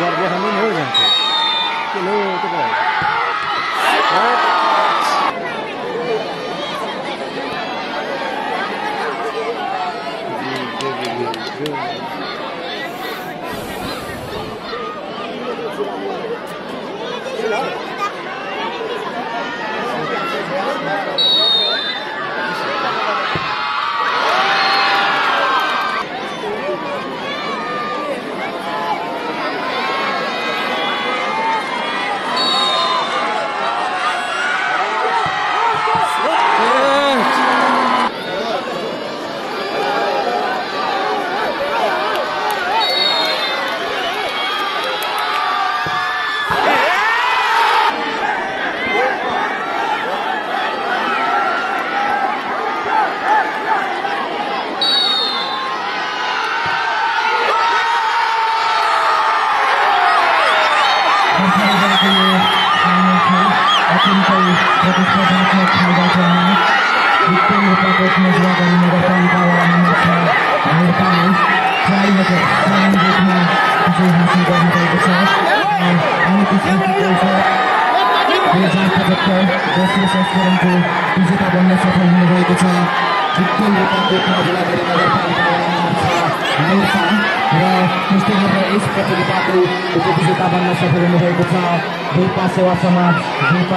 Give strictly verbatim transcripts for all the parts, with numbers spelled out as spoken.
गर्दै हामी हो जान्छ के लो त भयो विजेता बन्न सफल हुनुभएको छ विक्रम नेपालको जिल्ला र त्यस्तै गरेर यस प्रतियोगिताको उपविजेता बन्न सफल हुनुभएको छ भेपा सेवा समाज भेपा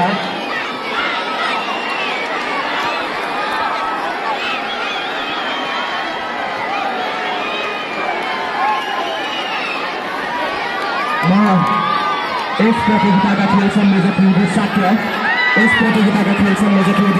यस प्रतियोगिताका खेल संयोजक साक्य यस प्रतियोगिताका खेल संयोजक